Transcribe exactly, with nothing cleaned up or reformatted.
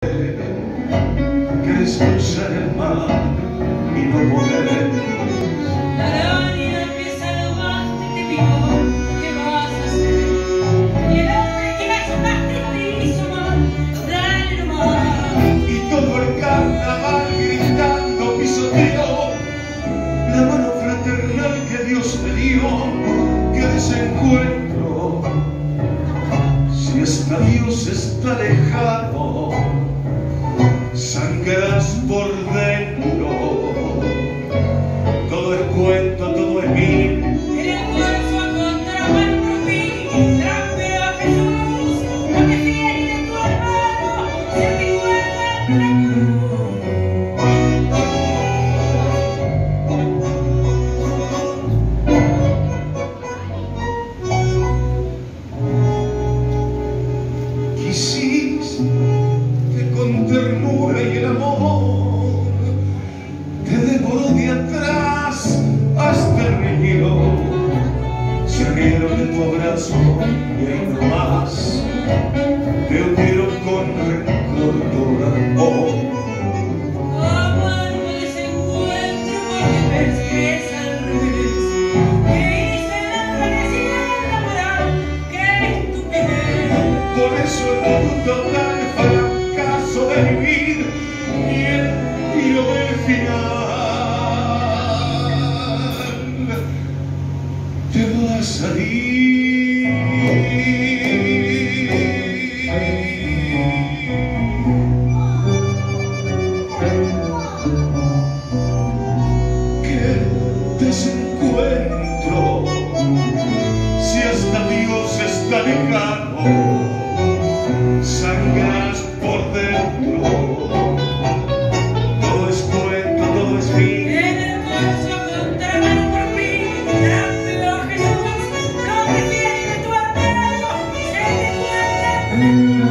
Querés cruzar el mar y no poder. La araña empieza a llamarte y te picó, ¿qué vas a hacer? Y el hombre que la llamaste te hizo mal, dale nomás. Y todo el carnaval gritando pisoteo la mano fraternal que Dios me dio. Qué desencuentro, si hasta Dios está lejano, sangras por dentro. Todo es cuento, todo es mil. En el cuerpo encontraba el rubí, trapeo a Jesús, no te fíes de tu hermano, se te guarda en la cruz. Quisiste con ternura y el amor te devoró de atrás hasta el riñón. Se rieron de tu abrazo y ahí no más te hundieron con rencor tu amor. Amargo desencuentro porque persigues al revés, que hice la travesía de la moral, qué estupidez. Por eso el total fracaso de vivir y el tiro del final te va a salir. Qué desencuentro, si hasta Dios está lejano, sangras por dentro. Todo es cuento, todo es fin. En el bolso encontraban un rubí, trapeo a Jesús, no te fíes de tu hermano, se te guarda.